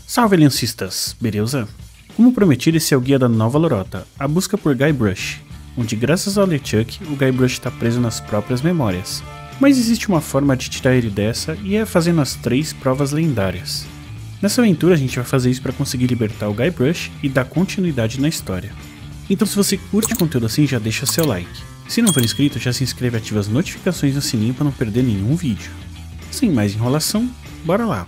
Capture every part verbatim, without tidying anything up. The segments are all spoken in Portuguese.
Salve aliancistas, beleza? Como prometido, esse é o guia da nova lorota, a busca por Guybrush, onde graças ao LeChuck, o Guybrush está preso nas próprias memórias. Mas existe uma forma de tirar ele dessa e é fazendo as três provas lendárias. Nessa aventura a gente vai fazer isso para conseguir libertar o Guybrush e dar continuidade na história. Então se você curte conteúdo assim, já deixa seu like. Se não for inscrito, já se inscreve e ativa as notificações no sininho para não perder nenhum vídeo. Sem mais enrolação, bora lá!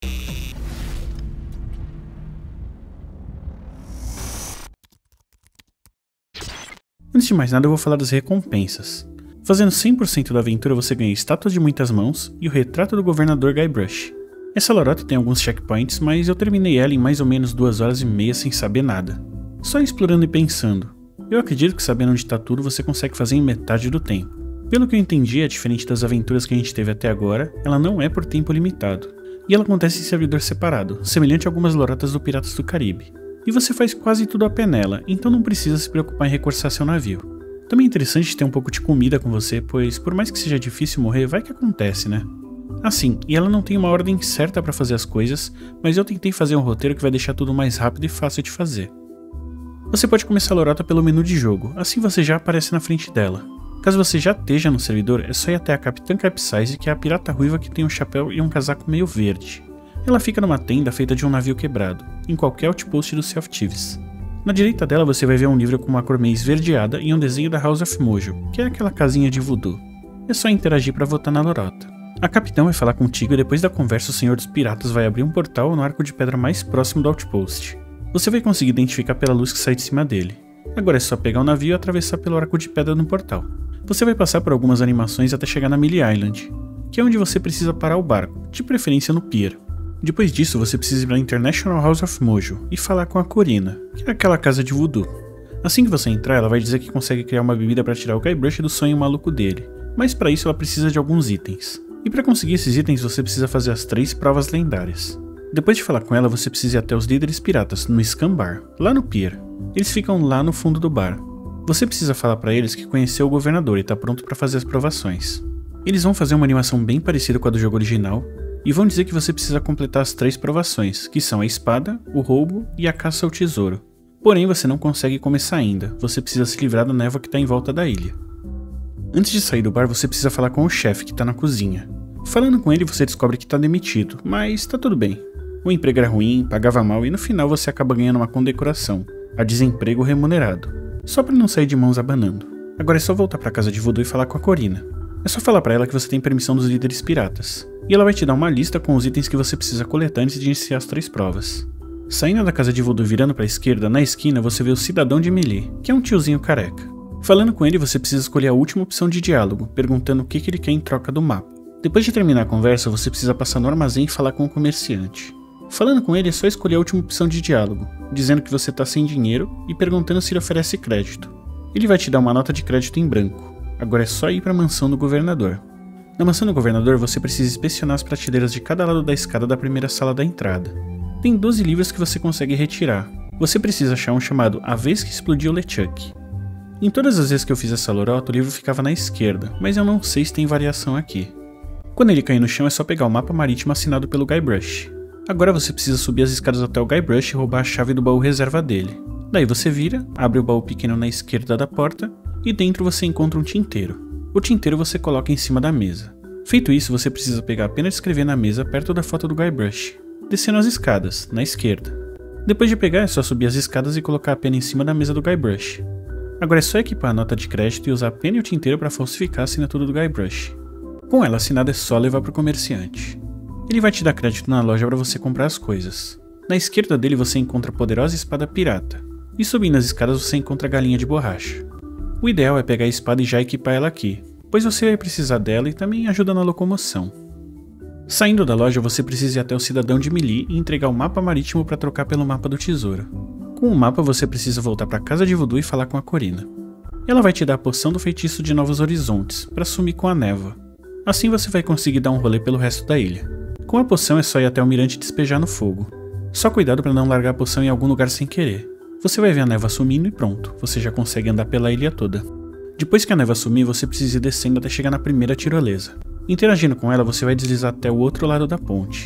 Antes de mais nada eu vou falar das recompensas. Fazendo cem por cento da aventura você ganha estátuas de muitas mãos e o retrato do governador Guybrush. Essa lorota tem alguns checkpoints, mas eu terminei ela em mais ou menos duas horas e meia sem saber nada. Só explorando e pensando. Eu acredito que sabendo onde está tudo você consegue fazer em metade do tempo. Pelo que eu entendi, é diferente das aventuras que a gente teve até agora, ela não é por tempo limitado. E ela acontece em servidor separado, semelhante a algumas lorotas do Piratas do Caribe. E você faz quase tudo a pé nela, então não precisa se preocupar em recursar seu navio. Também é interessante ter um pouco de comida com você, pois por mais que seja difícil morrer, vai que acontece, né? Assim, e ela não tem uma ordem certa para fazer as coisas, mas eu tentei fazer um roteiro que vai deixar tudo mais rápido e fácil de fazer. Você pode começar a lorota pelo menu de jogo, assim você já aparece na frente dela. Caso você já esteja no servidor, é só ir até a Capitã Capsize, que é a pirata ruiva que tem um chapéu e um casaco meio verde. Ela fica numa tenda feita de um navio quebrado, em qualquer outpost do Sea of Thieves. Na direita dela você vai ver um livro com uma cor meio esverdeada e um desenho da House of Mojo, que é aquela casinha de voodoo. É só interagir para votar na lorota. A capitã vai falar contigo e depois da conversa o Senhor dos Piratas vai abrir um portal no arco de pedra mais próximo do outpost. Você vai conseguir identificar pela luz que sai de cima dele. Agora é só pegar o navio e atravessar pelo arco de pedra no portal. Você vai passar por algumas animações até chegar na Melee Island, que é onde você precisa parar o barco, de preferência no pier. Depois disso você precisa ir para a International House of Mojo e falar com a Corina, que é aquela casa de voodoo. Assim que você entrar, ela vai dizer que consegue criar uma bebida para tirar o Guybrush do sonho maluco dele, mas para isso ela precisa de alguns itens. E para conseguir esses itens você precisa fazer as três provas lendárias. Depois de falar com ela você precisa ir até os líderes piratas no Scum Bar, lá no pier. Eles ficam lá no fundo do bar. Você precisa falar para eles que conheceu o governador e está pronto para fazer as provações. Eles vão fazer uma animação bem parecida com a do jogo original, e vão dizer que você precisa completar as três provações, que são a espada, o roubo e a caça ao tesouro. Porém você não consegue começar ainda, você precisa se livrar da névoa que está em volta da ilha. Antes de sair do bar você precisa falar com o chefe que está na cozinha. Falando com ele você descobre que está demitido, mas tá tudo bem. O emprego era ruim, pagava mal e no final você acaba ganhando uma condecoração, a desemprego remunerado, só para não sair de mãos abanando. Agora é só voltar para casa de voodoo e falar com a Corina. É só falar para ela que você tem permissão dos líderes piratas, e ela vai te dar uma lista com os itens que você precisa coletar antes de iniciar as três provas. Saindo da casa de voodoo virando para a esquerda, na esquina você vê o cidadão de Melee, que é um tiozinho careca. Falando com ele você precisa escolher a última opção de diálogo, perguntando o que, que ele quer em troca do mapa. Depois de terminar a conversa você precisa passar no armazém e falar com o comerciante. Falando com ele é só escolher a última opção de diálogo, dizendo que você está sem dinheiro e perguntando se ele oferece crédito. Ele vai te dar uma nota de crédito em branco. Agora é só ir para a mansão do governador. Na mansão do governador você precisa inspecionar as prateleiras de cada lado da escada da primeira sala da entrada. Tem doze livros que você consegue retirar. Você precisa achar um chamado A Vez que Explodiu LeChuck. Em todas as vezes que eu fiz essa lorota o livro ficava na esquerda, mas eu não sei se tem variação aqui. Quando ele cair no chão é só pegar o mapa marítimo assinado pelo Guybrush. Agora você precisa subir as escadas até o Guybrush e roubar a chave do baú reserva dele. Daí você vira, abre o baú pequeno na esquerda da porta e dentro você encontra um tinteiro. O tinteiro você coloca em cima da mesa. Feito isso, você precisa pegar a pena de escrever na mesa perto da foto do Guybrush, descendo as escadas, na esquerda. Depois de pegar, é só subir as escadas e colocar a pena em cima da mesa do Guybrush. Agora é só equipar a nota de crédito e usar a pena e o tinteiro para falsificar a assinatura do Guybrush. Com ela assinada é só levar para o comerciante. Ele vai te dar crédito na loja para você comprar as coisas. Na esquerda dele você encontra a poderosa espada pirata, e subindo as escadas você encontra a galinha de borracha. O ideal é pegar a espada e já equipar ela aqui, pois você vai precisar dela e também ajuda na locomoção. Saindo da loja você precisa ir até o cidadão de Melee e entregar o mapa marítimo para trocar pelo mapa do tesouro. Com o mapa você precisa voltar para a casa de voodoo e falar com a Corina. Ela vai te dar a poção do feitiço de Novos Horizontes, para sumir com a névoa. Assim você vai conseguir dar um rolê pelo resto da ilha. Com a poção é só ir até o mirante e despejar no fogo. Só cuidado para não largar a poção em algum lugar sem querer. Você vai ver a névoa sumindo e pronto, você já consegue andar pela ilha toda. Depois que a névoa sumir, você precisa ir descendo até chegar na primeira tirolesa. Interagindo com ela, você vai deslizar até o outro lado da ponte.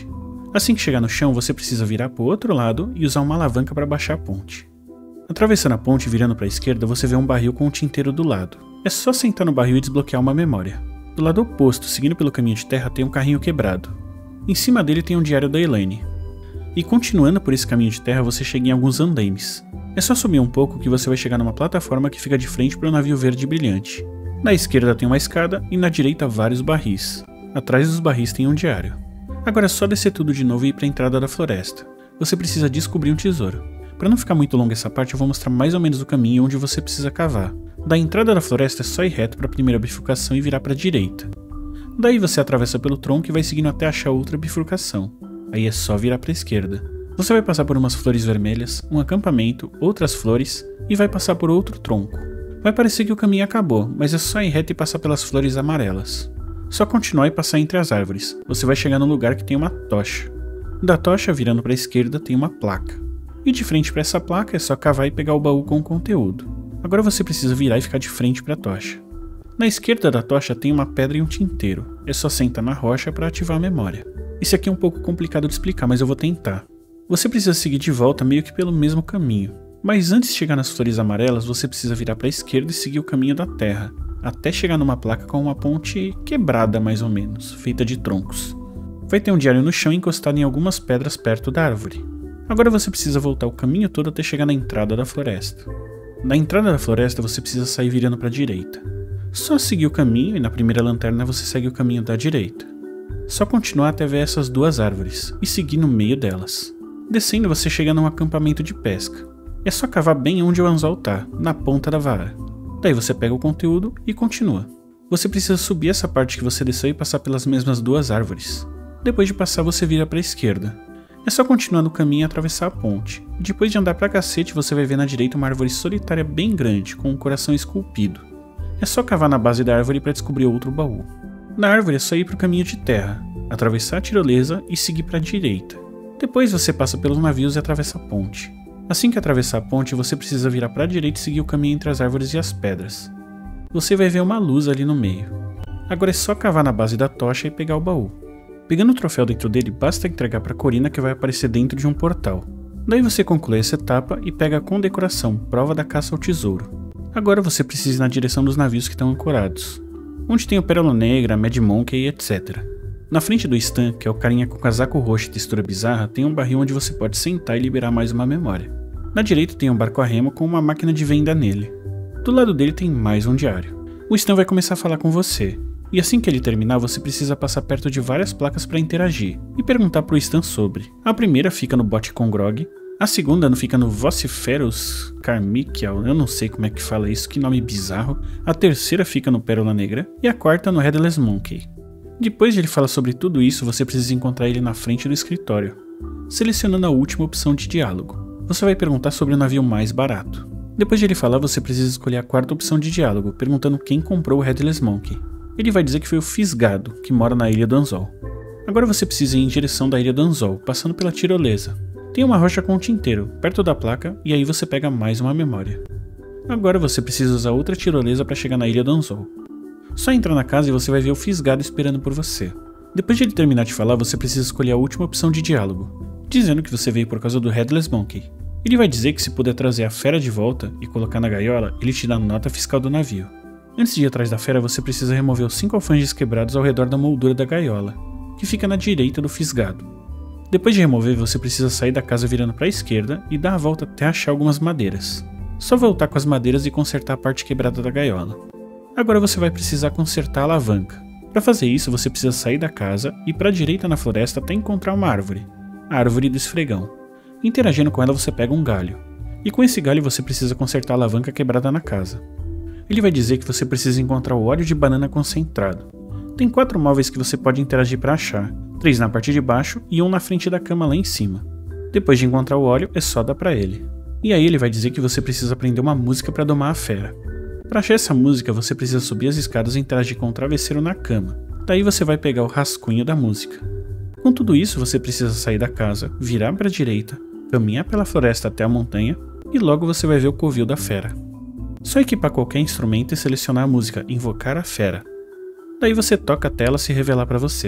Assim que chegar no chão, você precisa virar para o outro lado e usar uma alavanca para baixar a ponte. Atravessando a ponte e virando para a esquerda, você vê um barril com um tinteiro do lado. É só sentar no barril e desbloquear uma memória. Do lado oposto, seguindo pelo caminho de terra, tem um carrinho quebrado. Em cima dele tem um diário da Elaine. E continuando por esse caminho de terra, você chega em alguns andaimes. É só subir um pouco que você vai chegar numa plataforma que fica de frente para um navio verde brilhante. Na esquerda tem uma escada e na direita vários barris. Atrás dos barris tem um diário. Agora é só descer tudo de novo e ir para a entrada da floresta. Você precisa descobrir um tesouro. Para não ficar muito longa essa parte, eu vou mostrar mais ou menos o caminho onde você precisa cavar. Da entrada da floresta é só ir reto para a primeira bifurcação e virar para a direita. Daí você atravessa pelo tronco e vai seguindo até achar outra bifurcação. Aí é só virar para a esquerda. Você vai passar por umas flores vermelhas, um acampamento, outras flores e vai passar por outro tronco. Vai parecer que o caminho acabou, mas é só ir reto e passar pelas flores amarelas. Só continuar e passar entre as árvores. Você vai chegar num lugar que tem uma tocha. Da tocha, virando para a esquerda, tem uma placa. E de frente para essa placa é só cavar e pegar o baú com o conteúdo. Agora você precisa virar e ficar de frente para a tocha. Na esquerda da tocha tem uma pedra e um tinteiro. É só sentar na rocha para ativar a memória. Esse aqui é um pouco complicado de explicar, mas eu vou tentar. Você precisa seguir de volta meio que pelo mesmo caminho. Mas antes de chegar nas flores amarelas, você precisa virar para a esquerda e seguir o caminho da terra, até chegar numa placa com uma ponte quebrada mais ou menos, feita de troncos. Vai ter um diário no chão encostado em algumas pedras perto da árvore. Agora você precisa voltar o caminho todo até chegar na entrada da floresta. Na entrada da floresta você precisa sair virando para a direita. Só seguir o caminho e na primeira lanterna você segue o caminho da direita. Só continuar até ver essas duas árvores e seguir no meio delas. Descendo você chega num acampamento de pesca. É só cavar bem onde o anzol tá, na ponta da vara. Daí você pega o conteúdo e continua. Você precisa subir essa parte que você desceu e passar pelas mesmas duas árvores. Depois de passar você vira para a esquerda. É só continuar no caminho e atravessar a ponte. Depois de andar pra cacete você vai ver na direita uma árvore solitária bem grande, com um coração esculpido. É só cavar na base da árvore para descobrir outro baú. Na árvore é só ir pro caminho de terra, atravessar a tirolesa e seguir para a direita. Depois você passa pelos navios e atravessa a ponte. Assim que atravessar a ponte, você precisa virar para a direita e seguir o caminho entre as árvores e as pedras. Você vai ver uma luz ali no meio. Agora é só cavar na base da tocha e pegar o baú. Pegando o troféu dentro dele, basta entregar para Corina que vai aparecer dentro de um portal. Daí você conclui essa etapa e pega a condecoração, prova da caça ao tesouro. Agora você precisa ir na direção dos navios que estão ancorados, onde tem o Pérola Negra, Mad Monkey e etcétera. Na frente do Stan, que é o carinha com casaco roxo e textura bizarra, tem um barril onde você pode sentar e liberar mais uma memória. Na direita tem um barco a remo com uma máquina de venda nele. Do lado dele tem mais um diário. O Stan vai começar a falar com você, e assim que ele terminar você precisa passar perto de várias placas para interagir e perguntar pro Stan sobre. A primeira fica no bote com Grog, a segunda não fica no Vociferus Carmichael, eu não sei como é que fala isso, que nome bizarro, a terceira fica no Pérola Negra e a quarta no Headless Monkey. Depois de ele falar sobre tudo isso, você precisa encontrar ele na frente do escritório, selecionando a última opção de diálogo. Você vai perguntar sobre o navio mais barato. Depois de ele falar, você precisa escolher a quarta opção de diálogo, perguntando quem comprou o Headless Monkey. Ele vai dizer que foi o Fisgado, que mora na Ilha do Anzol. Agora você precisa ir em direção da Ilha do Anzol, passando pela tirolesa. Tem uma rocha com um tinteiro, perto da placa, e aí você pega mais uma memória. Agora você precisa usar outra tirolesa para chegar na Ilha do Anzol. Só entrar na casa e você vai ver o Fisgado esperando por você. Depois de ele terminar de falar, você precisa escolher a última opção de diálogo, dizendo que você veio por causa do Headless Monkey. Ele vai dizer que se puder trazer a fera de volta e colocar na gaiola, ele te dá a nota fiscal do navio. Antes de ir atrás da fera, você precisa remover os cinco alfanjes quebrados ao redor da moldura da gaiola, que fica na direita do Fisgado. Depois de remover, você precisa sair da casa virando para a esquerda e dar a volta até achar algumas madeiras. Só voltar com as madeiras e consertar a parte quebrada da gaiola. Agora você vai precisar consertar a alavanca. Para fazer isso, você precisa sair da casa e ir para a direita na floresta até encontrar uma árvore, a árvore do esfregão. Interagindo com ela você pega um galho, e com esse galho você precisa consertar a alavanca quebrada na casa. Ele vai dizer que você precisa encontrar o óleo de banana concentrado. Tem quatro móveis que você pode interagir para achar, três na parte de baixo e um na frente da cama lá em cima. Depois de encontrar o óleo, é só dar para ele. E aí ele vai dizer que você precisa aprender uma música para domar a fera. Para achar essa música, você precisa subir as escadas e interagir com o travesseiro na cama. Daí você vai pegar o rascunho da música. Com tudo isso, você precisa sair da casa, virar para a direita, caminhar pela floresta até a montanha e logo você vai ver o covil da fera. Só equipar qualquer instrumento e selecionar a música Invocar a Fera. Daí você toca até ela se revelar para você.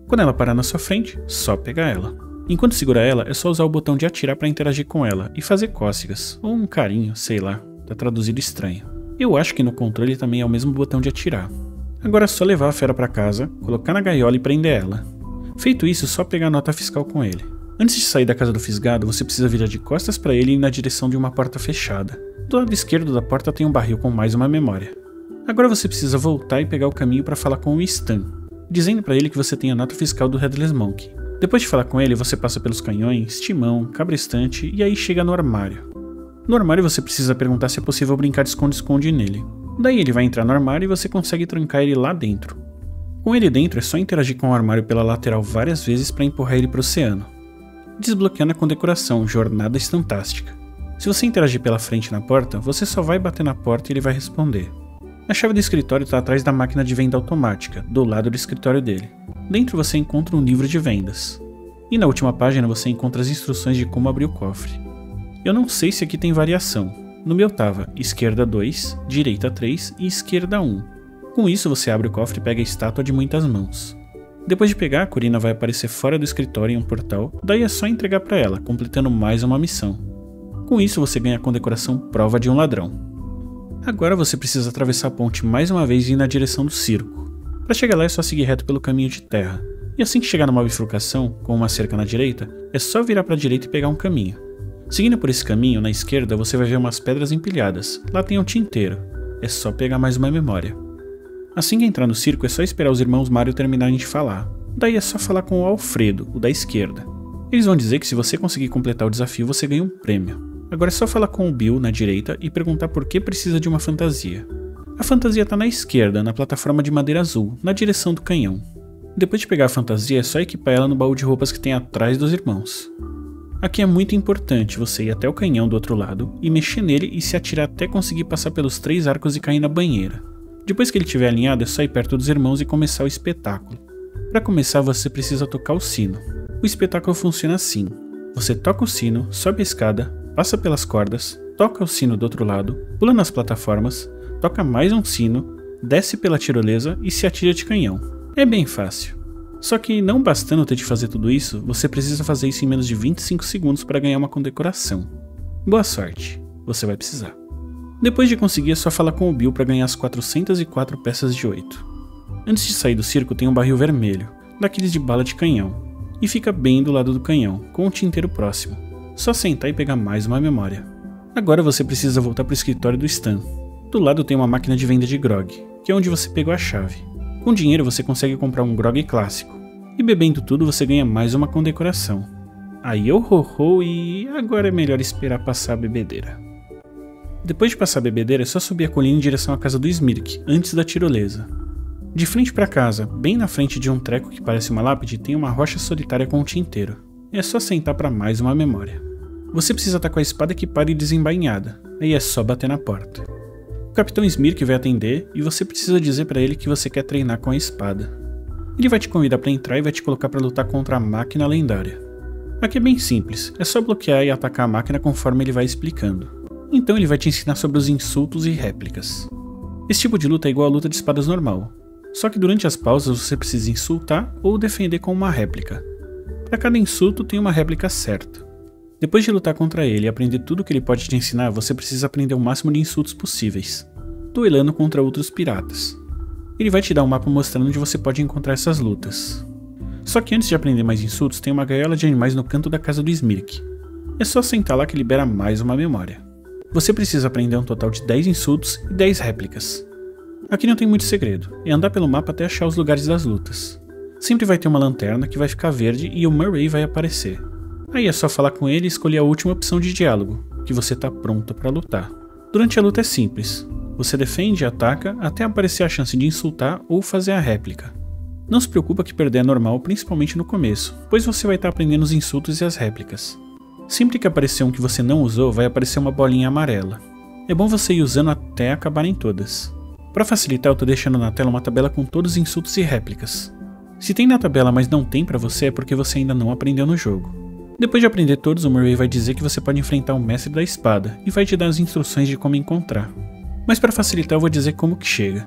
Quando ela parar na sua frente, só pegar ela. Enquanto segura ela, é só usar o botão de atirar para interagir com ela e fazer cócegas, ou um carinho, sei lá, tá traduzido estranho. Eu acho que no controle também é o mesmo botão de atirar. Agora é só levar a fera para casa, colocar na gaiola e prender ela. Feito isso, só pegar a nota fiscal com ele. Antes de sair da casa do fisgado, você precisa virar de costas para ele e ir na direção de uma porta fechada. Do lado esquerdo da porta tem um barril com mais uma memória. Agora você precisa voltar e pegar o caminho para falar com o Stan, dizendo para ele que você tem a nota fiscal do Headless Monkey. Depois de falar com ele, você passa pelos canhões, timão, cabrestante e aí chega no armário. No armário você precisa perguntar se é possível brincar de esconde-esconde nele. Daí ele vai entrar no armário e você consegue trancar ele lá dentro. Com ele dentro é só interagir com o armário pela lateral várias vezes para empurrar ele para o oceano, desbloqueando a condecoração Jornada Estantástica. Se você interagir pela frente na porta, você só vai bater na porta e ele vai responder. A chave do escritório está atrás da máquina de venda automática, do lado do escritório dele. Dentro você encontra um livro de vendas. E na última página você encontra as instruções de como abrir o cofre. Eu não sei se aqui tem variação. No meu tava esquerda dois, direita três e esquerda um. Com isso você abre o cofre e pega a estátua de muitas mãos. Depois de pegar, a Corina vai aparecer fora do escritório em um portal, daí é só entregar para ela, completando mais uma missão. Com isso você ganha a condecoração Prova de um Ladrão. Agora você precisa atravessar a ponte mais uma vez e ir na direção do circo. Para chegar lá é só seguir reto pelo caminho de terra. E assim que chegar numa bifurcação, com uma cerca na direita, é só virar para a direita e pegar um caminho. Seguindo por esse caminho, na esquerda você vai ver umas pedras empilhadas. Lá tem um tinteiro. É só pegar mais uma memória. Assim que entrar no circo é só esperar os irmãos Mario terminarem de falar. Daí é só falar com o Alfredo, o da esquerda. Eles vão dizer que se você conseguir completar o desafio você ganha um prêmio. Agora é só falar com o Bill na direita e perguntar por que precisa de uma fantasia. A fantasia está na esquerda, na plataforma de madeira azul, na direção do canhão. Depois de pegar a fantasia é só equipar ela no baú de roupas que tem atrás dos irmãos. Aqui é muito importante você ir até o canhão do outro lado e mexer nele e se atirar até conseguir passar pelos três arcos e cair na banheira. Depois que ele estiver alinhado é só ir perto dos irmãos e começar o espetáculo. Para começar você precisa tocar o sino. O espetáculo funciona assim. Você toca o sino, sobe a escada, passa pelas cordas, toca o sino do outro lado, pula nas plataformas, toca mais um sino, desce pela tirolesa e se atira de canhão. É bem fácil. Só que não bastando ter de fazer tudo isso, você precisa fazer isso em menos de vinte e cinco segundos para ganhar uma condecoração. Boa sorte, você vai precisar. Depois de conseguir é só falar com o Bill para ganhar as quatrocentas e quatro peças de oito. Antes de sair do circo tem um barril vermelho, daqueles de bala de canhão, e fica bem do lado do canhão, com o tinteiro próximo. Só sentar e pegar mais uma memória. Agora você precisa voltar para o escritório do Stan. Do lado tem uma máquina de venda de grog, que é onde você pegou a chave. Com dinheiro você consegue comprar um grog clássico. E bebendo tudo você ganha mais uma condecoração. Aí eu ho-ho e agora é melhor esperar passar a bebedeira. Depois de passar a bebedeira é só subir a colina em direção à casa do Smirk, antes da tirolesa. De frente para casa, bem na frente de um treco que parece uma lápide, tem uma rocha solitária com um tinteiro. É só sentar para mais uma memória. Você precisa estar com a espada equipada e desembainhada, aí é só bater na porta. O Capitão Smirk vai atender e você precisa dizer para ele que você quer treinar com a espada. Ele vai te convidar para entrar e vai te colocar para lutar contra a máquina lendária. Aqui é bem simples, é só bloquear e atacar a máquina conforme ele vai explicando. Então ele vai te ensinar sobre os insultos e réplicas. Esse tipo de luta é igual a luta de espadas normal, só que durante as pausas você precisa insultar ou defender com uma réplica. Para cada insulto tem uma réplica certa. Depois de lutar contra ele e aprender tudo o que ele pode te ensinar, você precisa aprender o máximo de insultos possíveis, duelando contra outros piratas. Ele vai te dar um mapa mostrando onde você pode encontrar essas lutas. Só que antes de aprender mais insultos, tem uma gaiola de animais no canto da casa do Smirk. É só sentar lá que libera mais uma memória. Você precisa aprender um total de dez insultos e dez réplicas. Aqui não tem muito segredo, é andar pelo mapa até achar os lugares das lutas. Sempre vai ter uma lanterna que vai ficar verde e o Murray vai aparecer. Aí é só falar com ele e escolher a última opção de diálogo, que você está pronto para lutar. Durante a luta é simples. Você defende e ataca até aparecer a chance de insultar ou fazer a réplica. Não se preocupa que perder é normal, principalmente no começo, pois você vai estar aprendendo os insultos e as réplicas. Sempre que aparecer um que você não usou, vai aparecer uma bolinha amarela. É bom você ir usando até acabarem todas. Para facilitar, eu estou deixando na tela uma tabela com todos os insultos e réplicas. Se tem na tabela mas não tem para você é porque você ainda não aprendeu no jogo. Depois de aprender todos, o Murray vai dizer que você pode enfrentar o mestre da espada e vai te dar as instruções de como encontrar. Mas para facilitar eu vou dizer como que chega.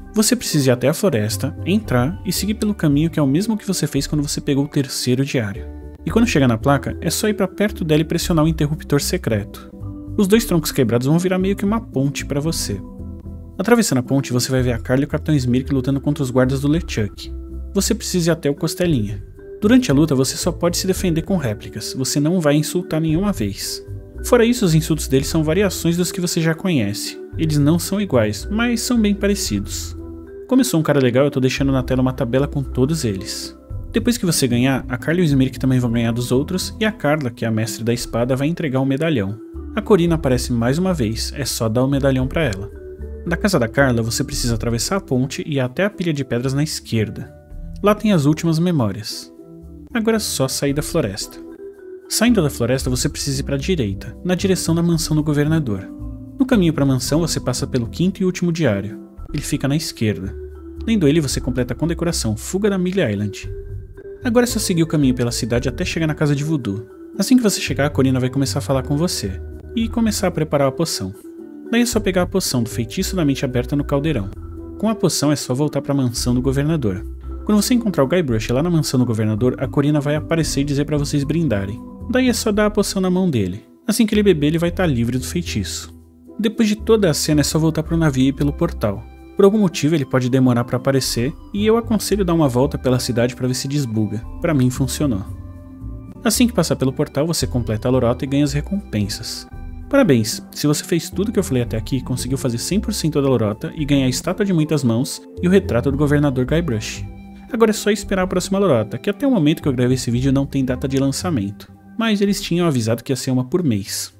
Você precisa ir até a floresta, entrar e seguir pelo caminho que é o mesmo que você fez quando você pegou o terceiro diário. E quando chegar na placa, é só ir pra perto dela e pressionar o interruptor secreto. Os dois troncos quebrados vão virar meio que uma ponte pra você. Atravessando a ponte, você vai ver a Carla e o Capitão Smirk lutando contra os guardas do LeChuck. Você precisa ir até o Costelinha. Durante a luta, você só pode se defender com réplicas, você não vai insultar nenhuma vez. Fora isso, os insultos deles são variações dos que você já conhece. Eles não são iguais, mas são bem parecidos. Como eu sou um cara legal, eu tô deixando na tela uma tabela com todos eles. Depois que você ganhar, a Carla e o Smirk também vão ganhar dos outros, e a Carla, que é a mestre da espada, vai entregar um medalhão. A Corina aparece mais uma vez, é só dar o medalhão pra ela. Da casa da Carla, você precisa atravessar a ponte e ir até a pilha de pedras na esquerda. Lá tem as últimas memórias. Agora é só sair da floresta. Saindo da floresta, você precisa ir para a direita, na direção da mansão do governador. No caminho para a mansão, você passa pelo quinto e último diário. Ele fica na esquerda. Lendo ele, você completa a condecoração Fuga da Millie Island. Agora é só seguir o caminho pela cidade até chegar na casa de Voodoo. Assim que você chegar, a Corina vai começar a falar com você e começar a preparar a poção. Daí é só pegar a poção do feitiço da mente aberta no caldeirão. Com a poção é só voltar para a mansão do governador. Quando você encontrar o Guybrush lá na mansão do governador, a Corina vai aparecer e dizer para vocês brindarem. Daí é só dar a poção na mão dele. Assim que ele beber, ele vai estar livre do feitiço. Depois de toda a cena é só voltar pro navio e ir pelo portal. Por algum motivo ele pode demorar para aparecer, e eu aconselho dar uma volta pela cidade para ver se desbuga. Pra mim funcionou. Assim que passar pelo portal, você completa a lorota e ganha as recompensas. Parabéns, se você fez tudo que eu falei até aqui, conseguiu fazer cem por cento da lorota e ganhar a estátua de muitas mãos e o retrato do governador Guybrush. Agora é só esperar a próxima lorota, que até o momento que eu gravei esse vídeo não tem data de lançamento. Mas eles tinham avisado que ia ser uma por mês.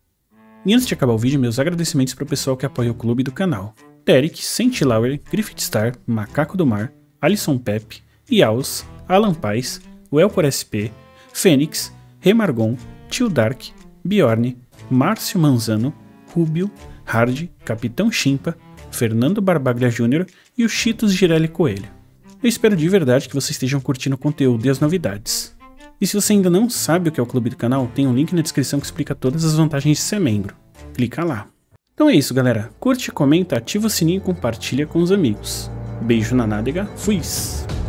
E antes de acabar o vídeo, meus agradecimentos para o pessoal que apoia o clube do canal. Derek, Saint Lauer, Griffith Star, Macaco do Mar, Alisson Pepe, Yaus, Alan Paz, Welcor S P, Fênix, Remargon, Tio Dark, Bjorn, Márcio Manzano, Rubio, Hard, Capitão Chimpa, Fernando Barbaglia Júnior e o Cheetos Girelli Coelho. Eu espero de verdade que vocês estejam curtindo o conteúdo e as novidades. E se você ainda não sabe o que é o clube do canal, tem um link na descrição que explica todas as vantagens de ser membro. Clica lá. Então é isso, galera. Curte, comenta, ativa o sininho e compartilha com os amigos. Beijo na nádega, fui!